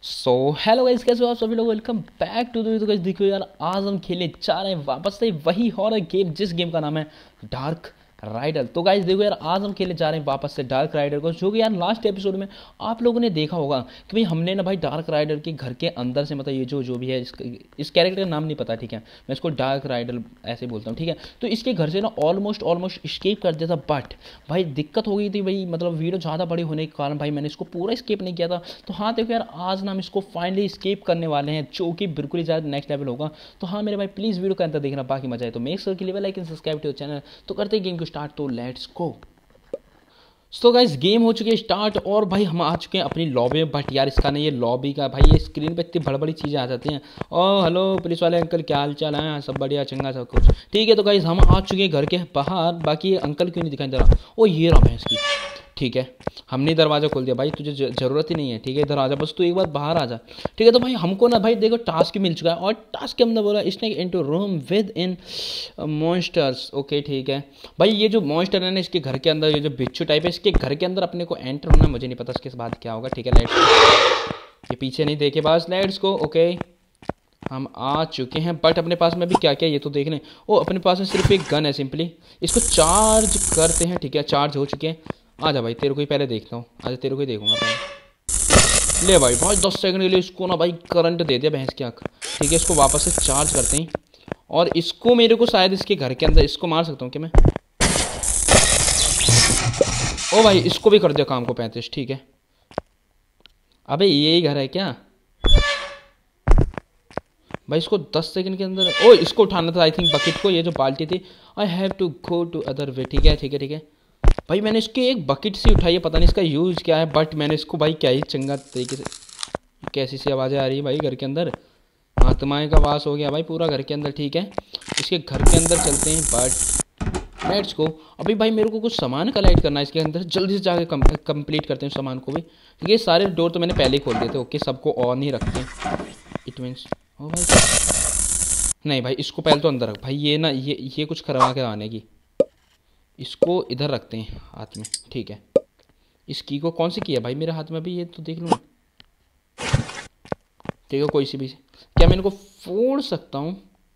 So hello guys, कैसे हो आप सभी लोग। Welcome back to the guys. देखो यार, आज हम खेलने जा रहे हैं वापस से वही हॉरर गेम जिस गेम का नाम है डार्क राइडर। तो गाइस देखो यार, आज हम खेलने जा रहे हैं वापस से डार्क राइडर को, जो कि यार लास्ट एपिसोड में आप लोगों ने देखा होगा कि भाई हमने ना भाई डार्क राइडर के घर के अंदर से, मतलब ये जो भी है, इस कैरेक्टर का नाम नहीं पता, ठीक है, मैं इसको डार्क राइडर ऐसे बोलता हूँ, ठीक है। तो इसके घर से ना ऑलमोस्ट स्केप कर दिया था, बट भाई दिक्कत हो गई थी भाई, मतलब वीडियो ज़्यादा बड़ी होने के कारण भाई मैंने इसको पूरा स्केप नहीं किया था। तो हाँ देखो यार, आज ना हम इसको फाइनली स्केप करने वाले हैं, जो कि बिल्कुल ही ज़्यादा नेक्स्ट लेवल होगा। तो हाँ मेरे भाई, प्लीज़ वीडियो का अंतर देखना, बाकी मजा है तो मेक श्योर के लिए like and subscribe to channel. तो करते हैं गेम को स्टार्ट, तो let's go. So guys, game हो चुकी है स्टार्ट और भाई हम आ चुके हैं अपनी लॉबी में। बट यार इसका नहीं, ये लॉबी का भाई, ये स्क्रीन पे इतनी बड़ी बड़ी चीज़ें आ जाती हैं। ओ हेलो पुलिस वाले अंकल, क्या हाल चाल है? सब बढ़िया चंगा सब कुछ ठीक है। तो गाइस हम आ चुके हैं घर के बाहर। बाकी अंकल क्यों नहीं दिखाई दे रहा? ओ ये रहा भैंस की, ठीक है। हमने दरवाज़ा खोल दिया भाई, तुझे ज़रूरत ही नहीं है, ठीक है। इधर आ जा, बस तू एक बार बाहर आ जा, ठीक है। तो भाई हमको ना भाई देखो टास्क मिल चुका है, और टास्क के अंदर बोला snake into room with in monsters. Okay ठीक है भाई, ये जो मॉन्स्टर है ना इसके घर के अंदर, ये जो बिच्छू टाइप है, इसके घर के अंदर अपने को एंटर होना, मुझे नहीं पता इसके बाद क्या होगा, ठीक है। लेट्स, ये पीछे नहीं देखे बस, लेट्स गो। ओके हम आ चुके हैं, बट अपने पास में भी क्या क्या ये तो देख लें। ओ अपने पास में सिर्फ एक गन है, सिंपली इसको चार्ज करते हैं, ठीक है। चार्ज हो चुके हैं। आजा भाई, तेरे को ही पहले देखता हूँ, आजा तेरे को ही देखूंगा पहले। ले भाई भाई 10 सेकंड के लिए इसको ना भाई करंट दे दिया भैंस की आँख, ठीक है। इसको वापस से चार्ज करते हैं, और इसको मेरे को शायद इसके घर के अंदर इसको मार सकता हूँ क्या मैं? ओ भाई इसको भी कर दिया काम को 35, ठीक है। अबे यही घर है क्या भाई? इसको 10 सेकंड के अंदर, ओ इसको उठाना था आई थिंक, बकेट को, ये जो बाल्टी थी। I have to go to other way, ठीक है ठीक है ठीक है। भाई मैंने इसकी एक बकेट सी उठाई है, पता नहीं इसका यूज़ क्या है, बट मैंने इसको भाई क्या ही चंगा तरीके से। कैसी सी आवाज़ें आ रही है भाई घर के अंदर, आत्माएं का वास हो गया भाई पूरा घर के अंदर, ठीक है। इसके घर के अंदर चलते हैं, बट लेट्स गो। अभी भाई मेरे को कुछ सामान कलेक्ट करना है इसके अंदर, जल्दी से जाके कंप्लीट करते हैं सामान को भी, ठीक है। सारे डोर तो मैंने पहले ही खोल दिए थे, ओके, सबको ऑन ही रखते हैं। इट मीन्स ओ भाई नहीं भाई, इसको पहले तो अंदर रख भाई, ये ना ये कुछ करवा के आने की। इसको इधर रखते हैं हाथ में, ठीक है। इस की को कौन सी की है भाई मेरे हाथ में भी, ये तो देख लूँ, ठीक है। कोई सी भी, क्या मैं इनको फोड़ सकता हूँ?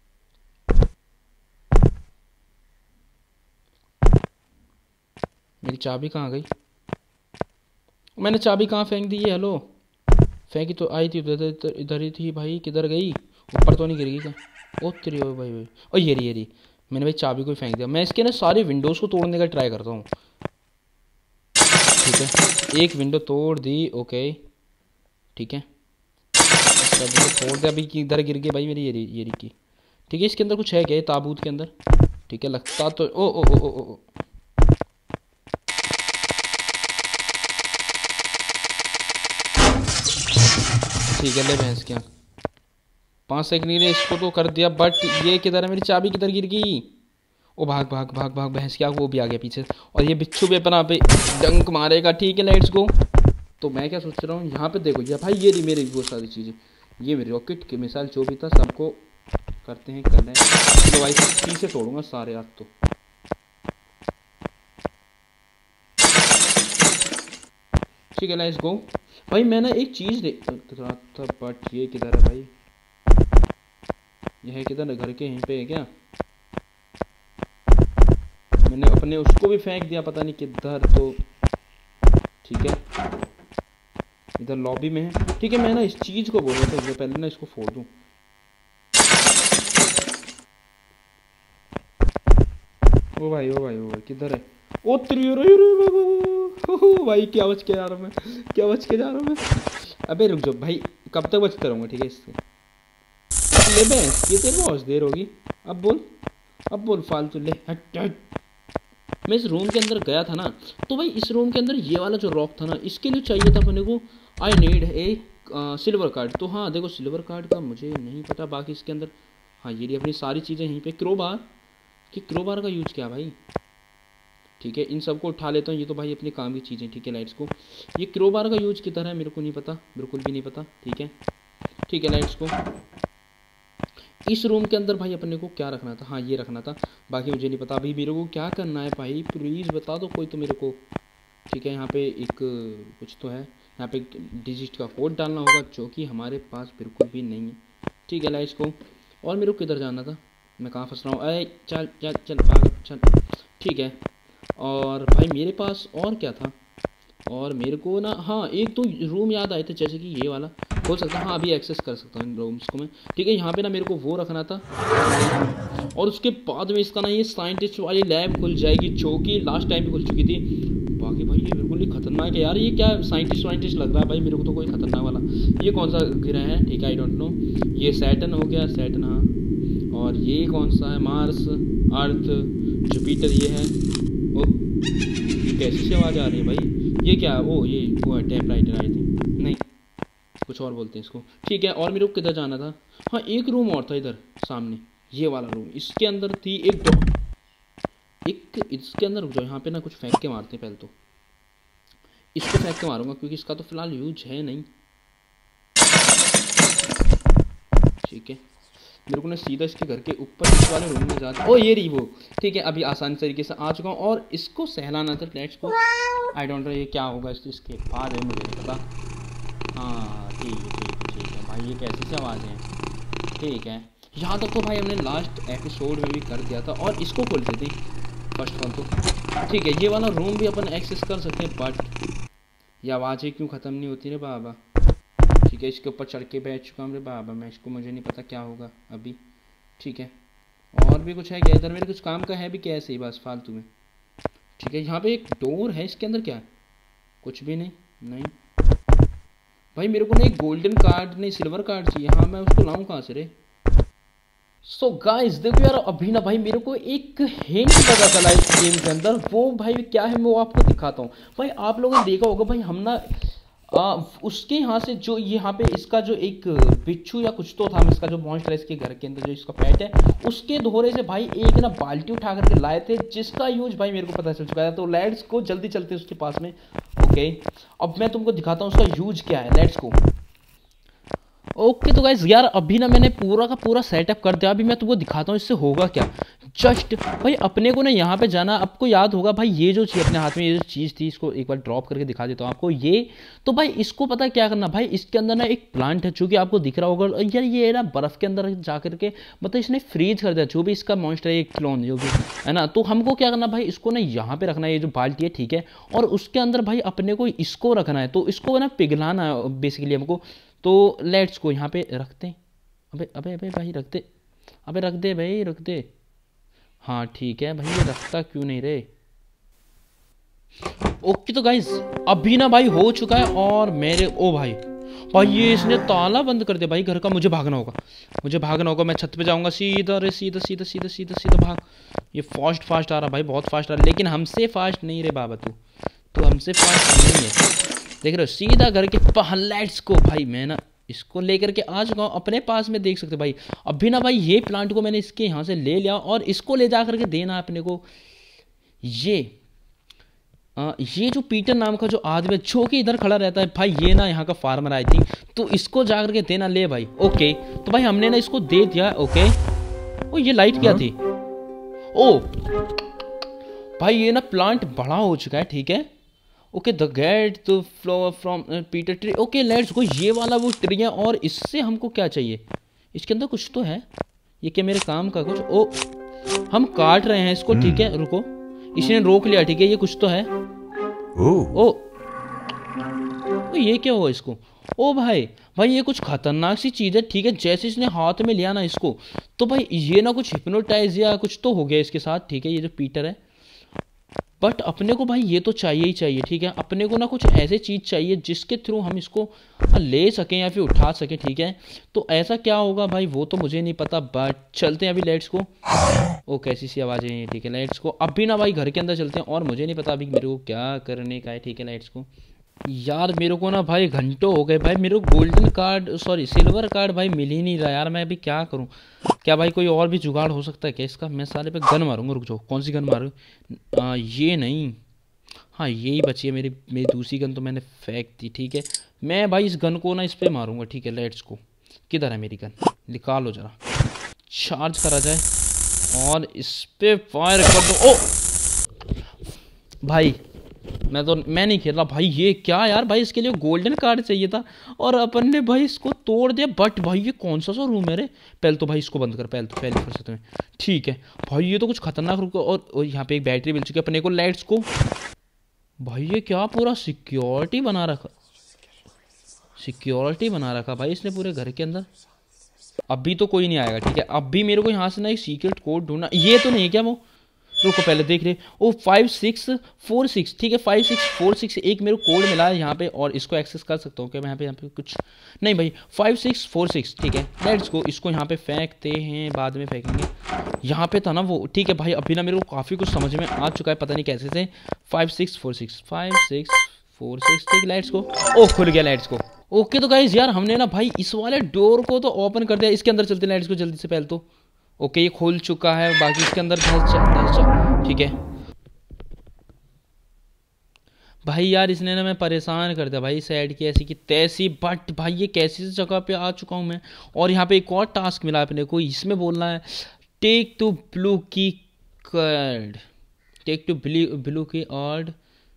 मेरी चाबी कहाँ गई? मैंने चाबी कहाँ फेंक दी है? हेलो, फेंकी तो आई थी इधर ही थी भाई, किधर गई? ऊपर तो नहीं गिर गई क्या? ओ तेरी, ओ भाई भाई, ओ ये रही मैंने भाई चाबी को ही फेंक दिया। मैं इसके ना सारे विंडोज़ को तोड़ने का ट्राई करता हूँ, ठीक है। एक विंडो तोड़ दी, ओके ठीक है। तोड़ दिया, अभी किधर गिर गई भाई मेरी? ये रही की, ठीक है। इसके अंदर कुछ है क्या, ताबूत के अंदर? ठीक है लगता तो, ओ ओ ओ ओ ओ ठीक है। ले भैंस क्या, 5 सेकंड के लिए इसको तो कर दिया, बट ये किधर है? मेरी चाबी किधर गिर गई? ओ भाग भाग भाग भाग भैंस क्या, वो भी आ गया पीछे, और ये बिच्छू भी अपना पे डंक मारेगा, ठीक है। Let's go. तो मैं क्या सोच रहा हूँ, यहाँ पे देखो ये भाई, ये रही मेरी वो सारी चीज़ें, ये मेरी रॉकेट की मिसाइल जो भी था सबको करते हैं, करना है तो भाई पीछे तोड़ूंगा सारे आज तो। ठीक है लेट्स गो। भाई मैं ना एक चीज़ देख रहा था, बट ये किधर है भाई? यह किधर है? घर के यहीं पे है क्या? मैंने अपने उसको भी फेंक दिया, पता नहीं किधर, तो ठीक है। इधर लॉबी में है, ठीक है। मैं ना इस चीज़ को बोल रहा था, पहले ना इसको फोड़ दूँ। ओ भाई ओ भाई ओ भाई किधर है? ओ भाई क्या बच के जा रहा हूँ मैं, क्या बच के जा रहा हूँ मैं? अबे रुक जाओ भाई, कब तक बचता रहूँगा, ठीक है। इससे ले बे, ये तेरे बहुत देर होगी। अब बोल फालतू, ले हट हट। मैं इस रूम के अंदर गया था ना, तो भाई इस रूम के अंदर ये वाला जो रॉक था ना, इसके लिए चाहिए था अपने को, I need a silver card. तो हाँ देखो, सिल्वर कार्ड का मुझे नहीं पता, बाकी इसके अंदर हाँ ये अपनी सारी चीज़ें यहीं पे। क्रोबार, कि क्रोबार का यूज क्या भाई? ठीक है, इन सबको उठा लेता हूँ, ये तो भाई अपने काम की चीज़ें, ठीक है। लाइट्स को, ये क्रोबार का यूज किधर है मेरे को नहीं पता, बिल्कुल भी नहीं पता, ठीक है ठीक है। लाइट्स को, इस रूम के अंदर भाई अपने को क्या रखना था? हाँ ये रखना था, बाकी मुझे नहीं पता अभी मेरे को क्या करना है भाई, प्लीज़ बता दो कोई तो मेरे को, ठीक है। यहाँ पे एक कुछ तो है, यहाँ पे डिजिट का कोड डालना होगा जो कि हमारे पास बिल्कुल भी नहीं है। ठीक है लाइट्स को। और मेरे को किधर जाना था, मैं कहाँ फंस रहा हूँ? अरे चल चल चल पागल चल। ठीक है। और भाई मेरे पास और क्या था, और मेरे को ना, हाँ एक तो रूम याद आए थे, जैसे कि ये वाला हो सकता है। हाँ अभी एक्सेस कर सकता हूँ इन रूम्स को मैं। ठीक है। यहाँ पे ना मेरे को वो रखना था, और उसके बाद में इसका ना ये साइंटिस्ट वाली लैब खुल जाएगी जो कि लास्ट टाइम भी खुल चुकी थी। बाकी भाई ये बिल्कुल ही खतरनाक है यार। ये क्या साइंटिस्ट वाइंटिस्ट लग रहा है भाई मेरे को तो, कोई खतरनाक वाला। ये कौन सा ग्रह है? ठीक है आई डोंट नो। ये सैटर्न हो गया, सैटर्न हाँ। और ये कौन सा है? मार्स, अर्थ, जुपिटर ये है। ओ ये कैसी सी आवाज़ आ रही है भाई? ये क्या? ओ ये वो है टेप राइटर आई थिंक, नहीं कुछ और बोलते हैं इसको। ठीक है। और मेरे को किधर जाना था? हाँ एक रूम और था इधर सामने, ये वाला रूम। इसके अंदर थी एक इसके अंदर जो यहाँ पे ना कुछ फेंक के मारते हैं। पहले तो इसको फेंक के मारूंगा क्योंकि इसका तो फिलहाल यूज है नहीं। ठीक है। मेरे को ना सीधा इसके घर के ऊपर इस वाले रूम में जाता। ओ ये रही वो। ठीक है अभी आसान तरीके से आ चुका हूँ और इसको सहलाना था लेट्स को। आई डोंट नो ये क्या होगा इसके बाद है, मुझे नहीं पता। हाँ ठीक है भाई। ये कैसी सी आवाज़ है? ठीक है। यहाँ तक तो भाई हमने लास्ट एपिसोड में भी कर दिया था। और इसको खोल देते फर्स्ट वन तो। ठीक है ये वाला रूम भी अपन एक्सेस कर सकते हैं, बट ये आवाज़ें क्यों ख़त्म नहीं होती रे बाबा? ठीक है इसके ऊपर चढ़ के बैठ चुका हूँ रे बाबा मैं। इसको मुझे नहीं पता क्या होगा अभी। ठीक है। और भी कुछ है क्या इधर? मेरे कुछ काम का है भी क्या ऐसे ही बस फालतू में? ठीक है। यहाँ पे एक डोर है, इसके अंदर क्या है? कुछ भी नहीं भाई। मेरे को ना एक गोल्डन कार्ड नहीं सिल्वर कार्ड चाहिए। हाँ मैं उसको लाऊं कहाँ से रे? सो गाइस देखो यार अभी ना भाई मेरे को एक हिंट पता चला इस गेम के अंदर। वो भाई क्या है मैं वो आपको दिखाता हूँ। भाई आप लोगों ने देखा होगा भाई हम ना उसके यहाँ से जो यहाँ पे इसका जो एक बिच्छू या कुछ तो था, हम इसका जो मॉन्स्टर है इसके घर के अंदर जो इसका पेट है, उसके दोहरे से भाई एक ना बाल्टी उठा करके लाए थे जिसका यूज भाई मेरे को पता चल चुका है। तो लेट्स को जल्दी चलते उसके पास में। ओके अब मैं तुमको दिखाता हूँ उसका यूज क्या है। लेट्स को। ओके तो गाइज यार अभी ना मैंने पूरा का पूरा सेटअप कर दिया। अभी मैं तुमको दिखाता हूँ इससे होगा क्या। जस्ट भाई अपने को ना यहाँ पे जाना। आपको याद होगा भाई ये जो चीज़ अपने हाथ में ये जो चीज़ थी, इसको एक बार ड्रॉप करके दिखा देता हूँ आपको। ये तो भाई इसको पता है क्या करना भाई, इसके अंदर ना एक प्लांट है जो कि आपको दिख रहा होगा यार। ये ना बर्फ़ के अंदर जा करके मतलब इसने फ्रीज कर दिया जो भी इसका मॉन्स्टर है, एक क्लोन जो भी है ना। तो हमको क्या करना भाई, इसको ना यहाँ पे रखना है, ये जो बाल्टी है ठीक है। और उसके अंदर भाई अपने को इसको रखना है, तो इसको ना पिघलाना है बेसिकली हमको। तो लेट्स को यहाँ पे रखते हैं। अबे अबे अबे भाई रख दे, अबे रख दे भाई रख दे। हाँ ठीक है भाई ये रखता क्यों नहीं रे? ओके तो गाइस अभी ना भाई हो चुका है। और मेरे ओ भाई भाई ये इसने ताला बंद कर दिया भाई घर का। मुझे भागना होगा, मुझे भागना होगा। मैं छत पे जाऊंगा सीधा रे, सीधा सीधा सीधा सीधा सीधा भाग। ये फास्ट आ रहा भाई, बहुत फास्ट आ रहा, लेकिन हमसे फास्ट नहीं रे बाबा। तू हमसे फास्ट नहीं है, देख रहे हो सीधा घर के लेट्स को। भाई मैं ना इसको लेकर के आ चुका हूँ अपने पास में, देख सकते भाई। अभी ना भाई ये प्लांट को मैंने इसके यहाँ से ले लिया और इसको ले जा करके देना अपने को। ये जो पीटर नाम का जो आदमी जो कि इधर खड़ा रहता है भाई, ये ना यहाँ का फार्मर आई थिंक, तो इसको जा करके देना। ले भाई ओके तो भाई हमने ना इसको दे दिया। ओके ओ ये लाइट क्या थी? ओ भाई ये ना प्लांट बड़ा हो चुका है ठीक है। Okay the get the flower from Peter tree. Okay let's go. ये वाला वो ट्री है और इससे हमको क्या चाहिए? इसके अंदर कुछ तो है। ये क्या मेरे काम का कुछ? ओ हम काट रहे हैं इसको ठीक है, रुको। इसने रोक लिया ठीक है, ये कुछ तो है। ओ ये क्या हुआ इसको? ओ भाई ये कुछ खतरनाक सी चीज़ है ठीक है। जैसे इसने हाथ में लिया ना इसको, तो भाई ये ना कुछ हिप्नोटाइज या कुछ तो हो गया इसके साथ ठीक है, ये जो पीटर है। बट अपने को भाई ये तो चाहिए ही चाहिए ठीक है। अपने को ना कुछ ऐसी चीज़ चाहिए जिसके थ्रू हम इसको ले सकें या फिर उठा सकें ठीक है। तो ऐसा क्या होगा भाई वो तो मुझे नहीं पता, बट चलते हैं अभी लेट्स को। ओ कैसी सी आवाज़ें हैं ठीक है। लेट्स को अभी ना भाई घर के अंदर चलते हैं और मुझे नहीं पता अभी मेरे को क्या करने का है ठीक है। लेट्स को। यार मेरे को ना भाई घंटों हो गए भाई, मेरे को golden card sorry silver card भाई मिल ही नहीं रहा यार। मैं अभी क्या करूं? क्या भाई कोई और भी जुगाड़ हो सकता है क्या इसका? मैं सारे पे गन मारूंगा, रुक जाओ। कौन सी गन मारूं? ये नहीं, हाँ यही बची है मेरी दूसरी गन तो मैंने फेंक दी ठीक है। मैं भाई इस गन को ना इस पर मारूंगा ठीक है। लेट्स को। किधर है मेरी गन? निकालो जरा, चार्ज करा जाए और इस पर फायर कर दो। ओ भाई मैं नहीं खेल रहा भाई। ये क्या यार भाई, इसके लिए गोल्डन कार्ड चाहिए था और अपन ने भाई इसको तोड़ दिया। बट भाई ये कौन सा रूम है रे? पहले तो भाई इसको बंद कर, पहले फुर्सत में। ठीक है भाई, ये तो कुछ खतरनाक रुको। और यहाँ पे एक बैटरी मिल चुकी है अपने को, लाइट्स को। भाई ये क्या पूरा सिक्योरिटी बना रखा भाई इसने पूरे घर के अंदर। अभी तो कोई नहीं आएगा, ठीक है। अभी मेरे को यहाँ से ना एक सीक्रेट कोड ढूंढना। ये तो नहीं है क्या वो? रुको पहले देख रहे। ओ 5646, ठीक है 5646 एक मेरे को कोड मिला है यहाँ पे, और इसको एक्सेस कर सकता हूँ क्या मैं? यहाँ पे कुछ नहीं भाई, 5646 ठीक है। लेट्स गो, इसको यहाँ पे फेंकते हैं, बाद में फेंकेंगे। यहाँ पे था ना वो, ठीक है भाई। अभी ना मेरे को काफ़ी कुछ समझ में आ चुका है, पता नहीं कैसे से। 5646 ठीक, लाइट्स को। ओ खुल गया लाइट्स को। ओके तो गाइस यार हमने ना भाई इस वाले डोर को तो ओपन कर दिया। इसके अंदर चलते लाइट्स को जल्दी से पहले तो। ओके ये खोल चुका है, बाकी इसके अंदर ठीक है भाई। यार इसने ना मैं परेशान कर दिया भाई, साइड की ऐसी की तैसी। बट भाई ये कैसी जगह पे आ चुका हूँ मैं। और यहाँ पे एक और टास्क मिला अपने को, इसमें बोलना है take two blue key card, take two blue key और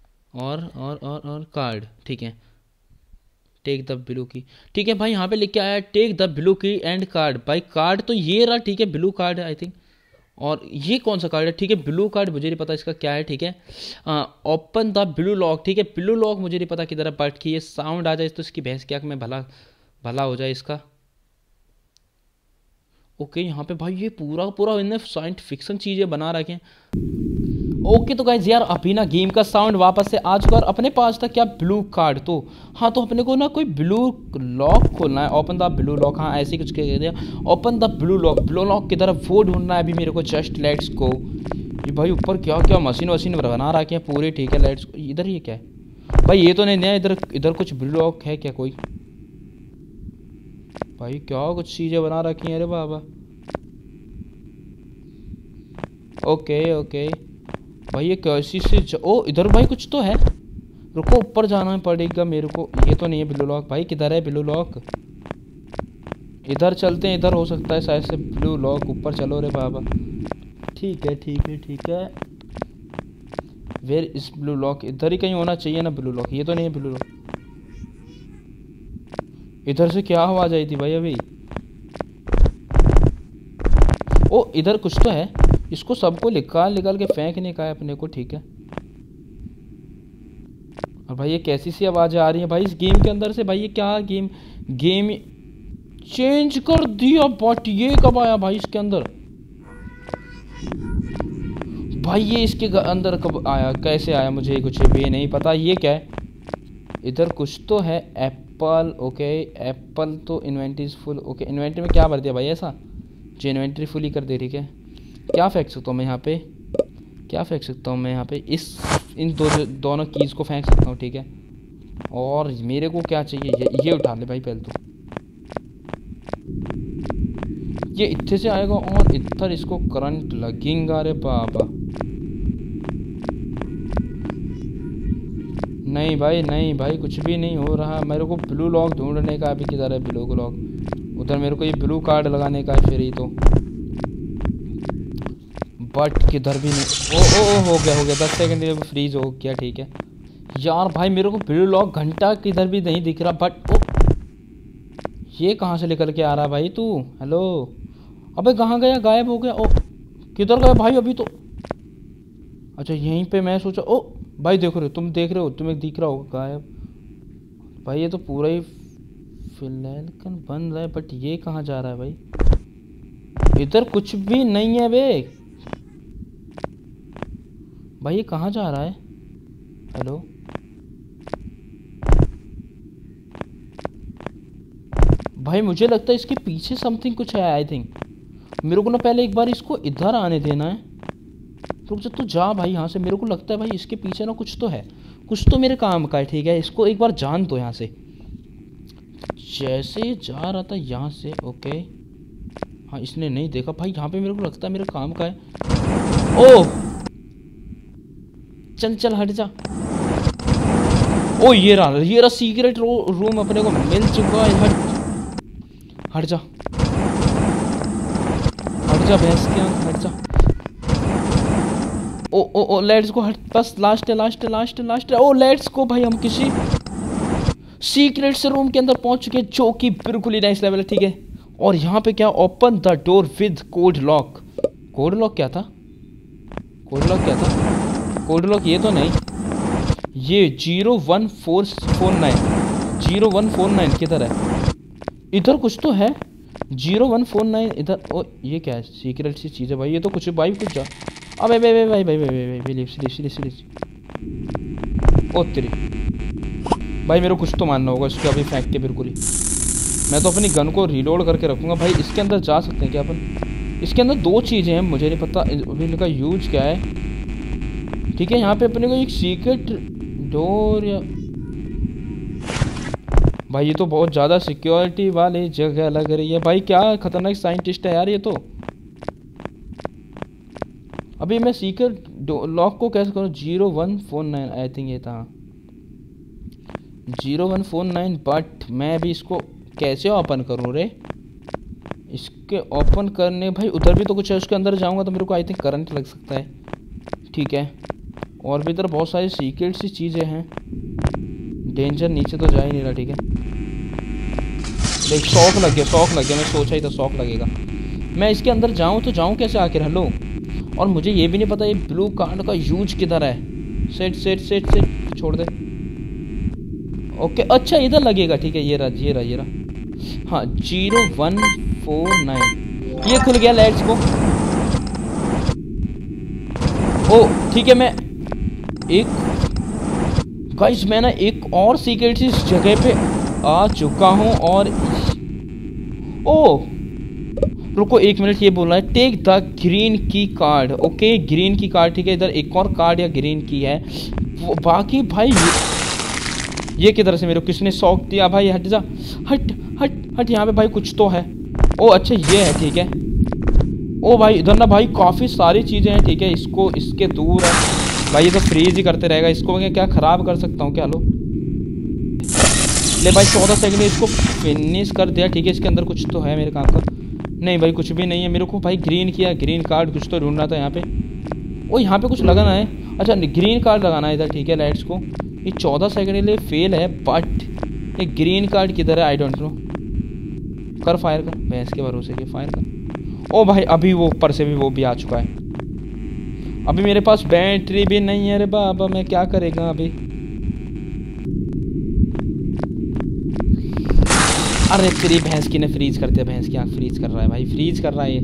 कार्ड, ठीक है। टेक द ब्लू की, ठीक है भाई। यहाँ पे लिख के आया take the blue key and card. भाई कार्ड तो ये रहा, ठीक है, ब्लू कार्ड है आई थिंक। और ये कौन सा कार्ड है? ठीक है ब्लू कार्ड, मुझे नहीं पता इसका क्या है, ठीक है। ओपन द ब्लू लॉक, ठीक है। ब्लू लॉक मुझे नहीं पता किधर है, बट कि ये साउंड आ जाए तो इसकी भैंस क्या में भला हो जाए इसका। ओके यहाँ पे भाई ये पूरा इन्हें साइंस फिक्शन चीज़ें बना रखे हैं। ओके तो गाइज यार अभी ना गेम का साउंड वापस से आ चुका है। अपने पास था क्या? Blue card. तो हाँ, तो अपने को ना कोई ब्लू लॉक खोलना है। ओपन द ब्लू लॉक, हाँ ऐसे ही कुछ कह दिया। ओपन द ब्लू लॉक की तरफ वो ढूंढना है अभी मेरे को। Just let's go. ये भाई ऊपर क्या क्या मशीन बना रखे हैं पूरी, ठीक है। Let's go. इधर ये क्या है भाई? ये तो नहीं नया। इधर कुछ ब्लू लॉक है क्या कोई? भाई क्या कुछ चीज़ें बना रखी हैं, अरे बाबा। ओके भाई ये कैसी से ओ इधर भाई कुछ तो है। रुको ऊपर जाना पड़ेगा मेरे को। ये तो नहीं है ब्लू लॉक। भाई किधर है ब्लू लॉक? इधर चलते हैं, इधर हो सकता है शायद से ब्लू लॉक। ऊपर चलो रे बाबा। ठीक है। Where is blue lock? इधर ही कहीं होना चाहिए ना ब्लू लॉक। ये तो नहीं है ब्लू लॉक। इधर से क्या आवाज आई थी भाई अभी? ओ इधर कुछ तो है। इसको सबको निकाल के फेंकने का है अपने को, ठीक है। और भाई ये कैसी सी आवाज़ें आ रही हैं भाई इस गेम के अंदर से? भाई ये क्या गेम चेंज कर दिया। बट ये कब आया भाई इसके अंदर? भाई ये इसके अंदर कब आया, कैसे आया, मुझे कुछ भी नहीं पता। ये क्या है? इधर कुछ तो है। एप्पल, ओके एप्पल तो इन्वेंट्री फुल। ओके इन्वेंट्री में क्या भर दिया भाई ऐसा? जो इन्वेंट्री फुल ही कर दे, ठीक है। क्या फेंक सकता हूँ मैं यहाँ पे? इन दोनों कीज़ को फेंक सकता हूँ, ठीक है। और मेरे को क्या चाहिए? ये उठा ले भाई पहले तो। ये इतने से आएगा और इधर इसको करंट लगेगा रे बाबा। नहीं भाई कुछ भी नहीं हो रहा। मेरे को ब्लू लॉक ढूंढने का अभी किधर है ब्लू लॉक? उधर मेरे को ये ब्लू कार्ड लगाने का है फिर ही तो। बट किधर भी नहीं। ओ हो गया 10 सेकंड में फ्रीज हो गया, ठीक है। यार भाई मेरे को ब्लू लॉक घंटा किधर भी नहीं दिख रहा। बट ओ ये कहाँ से निकल के आ रहा भाई तू? हेलो अबे कहाँ गया? गायब हो गया। ओ किधर गया भाई अभी तो? अच्छा यहीं पे मैं सोचा। ओ भाई देख रहे हो, तुम देख रहे हो, तुम्हें दिख रहा होगा गायब। भाई ये तो पूरा ही फिलहाल बन रहा है। बट ये कहाँ जा रहा है भाई? इधर कुछ भी नहीं है बे। भाई ये कहाँ जा रहा है? हेलो भाई मुझे लगता है इसके पीछे समथिंग कुछ है आई थिंक। मेरे को ना पहले एक बार इसको इधर आने देना है। रुक जा, तू जा भाई यहाँ से। मेरे को लगता है भाई इसके पीछे ना कुछ तो है, कुछ तो मेरे काम का है, ठीक है। इसको एक बार जान दो यहाँ से। जैसे जा रहा था यहाँ से, ओके हाँ इसने नहीं देखा भाई। यहाँ पे मेरे को लगता है मेरे काम का है। ओ चल हट जा। ओ ये रहा सीक्रेट रूम अपने को मिल चुका है। हट जा भैंस के, हट जा। ओ ओ ओ लेट्स गो, हट बस लास्ट है, लास्ट है, लास्ट है, लास्ट है। ओ लेट्स गो भाई, हम किसी सीक्रेट से रूम के अंदर पहुंच चुके हैं जो कि बिल्कुल ही नाइस लेवल है, ठीक है। और यहाँ पे क्या, open the door with code lock. Code lock क्या था? कोड लॉक क्या था? कोड लॉक ये तो नहीं, ये 01449, 0149 किधर है? इधर कुछ तो है 0149 इधर। ओ ये क्या है? सीक्रेट सी चीज़ है भाई, ये तो कुछ भाई कुछ जा। अबे भाई भाई भाई भाई भाई भाई ओ तेरी भाई, मेरे को कुछ तो मानना होगा इसको अभी फेंक के बिल्कुल ही। मैं तो अपनी गन को रीलोड करके रखूँगा भाई। इसके अंदर जा सकते हैं क्या अपन? इसके अंदर दो चीज़ें हैं, मुझे नहीं पता अभी इनका यूज क्या है, ठीक है। यहाँ पे अपने को एक सीक्रेट डोर या भाई, ये तो बहुत ज़्यादा सिक्योरिटी वाली जगह लग रही है भाई। क्या खतरनाक साइंटिस्ट है यार ये तो। अभी मैं सीक्रेट लॉक को कैसे करूँ? 0149 आई थिंक ये था 0149, बट मैं अभी इसको कैसे ओपन करूँ रे? इसके ओपन करने भाई उधर भी तो कुछ है, उसके अंदर जाऊँगा तो मेरे को आई थिंक करंट लग सकता है, ठीक है। और भी इधर बहुत सारी सीक्रेट सी चीज़ें हैं। डेंजर नीचे तो जा ही नहीं रहा, ठीक है। देख शॉक लग गया, मैं सोचा ही था शॉक लगेगा। मैं इसके अंदर जाऊं तो जाऊं कैसे आखिर? हेलो, और मुझे ये भी नहीं पता ये ब्लू कार्ड का यूज किधर है। सेट सेट सेट सेट छोड़ दे। ओके अच्छा इधर लगेगा, ठीक है। ये रहा हाँ 0149 ये खुल गया, लेट्स गो। ओ ठीक है, मैं एक गाइस मैं ना एक और सीक्रेट इस जगह पे आ चुका हूँ। और ओ रुको एक मिनट, ये बोल रहा है take the green key card. Okay green key card, ठीक है। इधर एक और कार्ड या ग्रीन की है। बाकी भाई ये किधर से मेरे को किसने शौक दिया भाई? हट जा, हट हट हट। यहाँ पे भाई कुछ तो है। ओ अच्छा ये है, ठीक है। ओ भाई इधर ना भाई काफ़ी सारी चीज़ें हैं, ठीक है। इसको इसके दूर है भाई, ये तो फ्रीज ही करते रहेगा। इसको मैं क्या ख़राब कर सकता हूँ क्या? लो ले भाई 14 सेकंड में इसको फिनिश कर दिया, ठीक है। इसके अंदर कुछ तो है मेरे काम का। नहीं भाई कुछ भी नहीं है। मेरे को भाई ग्रीन किया, ग्रीन कार्ड कुछ तो ढूंढना था यहाँ पे। ओ यहाँ पे कुछ लगाना है, अच्छा ग्रीन कार्ड लगाना है इधर, ठीक है। लाइट्स को ये 14 सेकंड के लिए फेल है, बट ये ग्रीन कार्ड किधर है? I don't know. कर फायर कर, भैंस के भरोसे के फायर कर। ओ भाई अभी वो ऊपर से भी वो भी आ चुका है। अभी मेरे पास बैटरी भी नहीं है रे बाबा, मैं क्या करेगा अभी? अरे तेरी भैंस की ने फ्रीज करते, भैंस की आँख फ्रीज कर रहा है भाई, फ्रीज कर रहा है ये।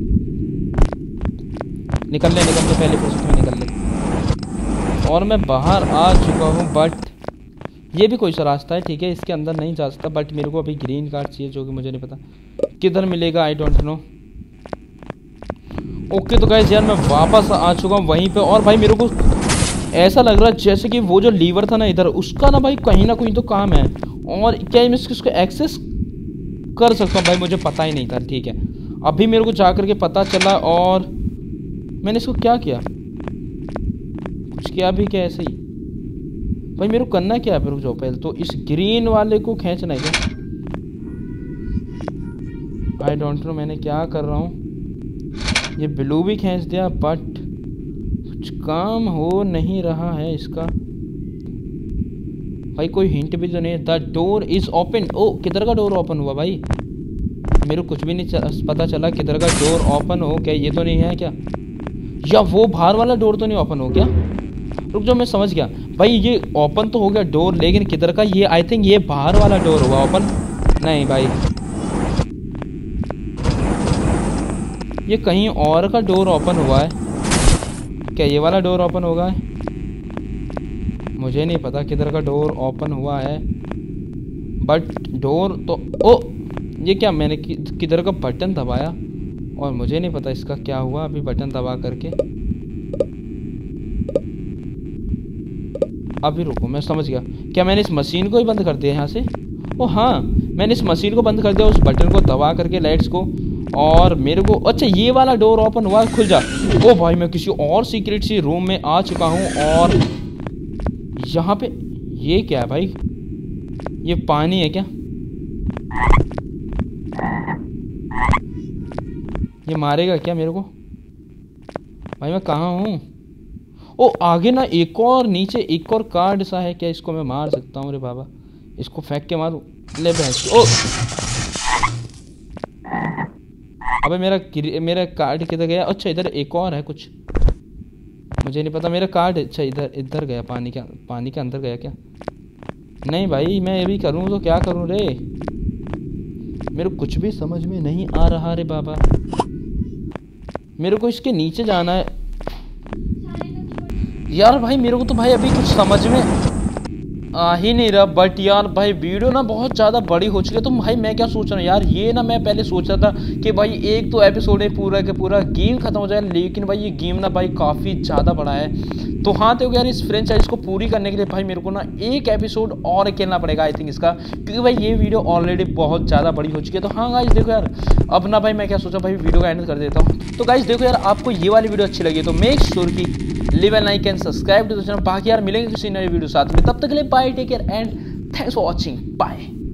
निकल ले पहले फुर्सत में निकल ले। और मैं बाहर आ चुका हूँ, बट ये भी कोई सा रास्ता है, ठीक है। इसके अंदर नहीं जा सकता, बट मेरे को अभी ग्रीन कार्ड चाहिए जो कि मुझे नहीं पता किधर मिलेगा, आई डोंट नो। ओके तो गाइस यार मैं वापस आ चुका हूँ वहीं पे। और भाई मेरे को ऐसा लग रहा है जैसे कि वो जो लीवर था ना इधर, उसका ना भाई कहीं ना कहीं तो काम है। और क्या मैं इसको एक्सेस कर सकता हूँ भाई? मुझे पता ही नहीं था, ठीक है। अभी मेरे को जा करके पता चला। और मैंने इसको क्या किया? कुछ किया भी क्या ऐसे ही? भाई मेरे को करना क्या है? रुक जाओ पहले तो इस ग्रीन वाले को खींचना है क्या? आई डोंट नो मैंने क्या कर रहा हूँ। ये ब्लू भी खींच दिया, बट कुछ काम हो नहीं रहा है इसका। भाई कोई हिंट भी तो नहीं। The door is open. Oh किधर का डोर ओपन हुआ भाई? मेरे को कुछ भी नहीं पता चला किधर का डोर ओपन हो क्या। ये तो नहीं है क्या? या वो बाहर वाला डोर तो नहीं ओपन हो क्या? रुक जाओ मैं समझ गया भाई, ये ओपन तो हो गया डोर, लेकिन किधर का? ये आई थिंक ये बाहर वाला डोर हुआ ओपन। नहीं भाई ये कहीं और का डोर ओपन हुआ है क्या? ये वाला डोर ओपन होगा? मुझे नहीं पता किधर का डोर ओपन हुआ है, बट डोर तो ओ ये क्या मैंने किधर का बटन दबाया और मुझे नहीं पता इसका क्या हुआ। अभी बटन दबा करके अभी रुको मैं समझ गया। क्या मैंने इस मशीन को ही बंद कर दिया यहाँ से? ओ हाँ मैंने इस मशीन को बंद कर दिया उस बटन को दबा करके, लाइट्स को। और मेरे को अच्छा ये वाला डोर ओपन हुआ, खुल जा। ओ भाई मैं किसी और सीक्रेट सी रूम में आ चुका हूँ। और यहाँ पे ये क्या है भाई? ये पानी है क्या? ये मारेगा क्या मेरे को? भाई मैं कहाँ हूँ? ओ आगे ना एक और नीचे एक और कार्ड सा है क्या? इसको मैं मार सकता हूँ रे बाबा, इसको फेंक के मारूं। ले भैंस। ओ अबे मेरा कार्ड किधर गया? अच्छा इधर एक और है कुछ, मुझे नहीं पता मेरा कार्ड। अच्छा इधर गया, पानी के अंदर गया क्या? नहीं भाई मैं ये भी करूँ तो क्या करूँ रे, मेरे को कुछ भी समझ में नहीं आ रहा रे बाबा। मेरे को इसके नीचे जाना है यार भाई, मेरे को तो भाई अभी कुछ समझ में आ ही नहीं रहा। बट यार भाई वीडियो ना बहुत ज़्यादा बड़ी हो चुकी है, तो भाई मैं क्या सोच रहा हूँ यार, ये ना मैं पहले सोच रहा था कि भाई एक तो एपिसोड है पूरा के पूरा गेम खत्म हो जाए, लेकिन भाई ये गेम ना भाई काफ़ी ज़्यादा बड़ा है। तो हाँ तो यार इस फ्रेंचाइज को पूरी करने के लिए भाई मेरे को ना एक एपिसोड और खेलना पड़ेगा आई थिंक इसका, क्योंकि भाई ये वीडियो ऑलरेडी बहुत ज़्यादा बड़ी हो चुकी है। तो हाँ गाइस देखो यार, अब ना भाई मैं क्या सोचा भाई वीडियो का एंड कर देता हूँ। तो गाइस देखो यार, आपको ये वाली वीडियो अच्छी लगी तो मेक श्योर की leave a like and subscribe to the channel। बाकी यार मिलेंगे किसी नए वीडियो साथ में, तब तक के लिए bye, take care and thanks for watching, bye.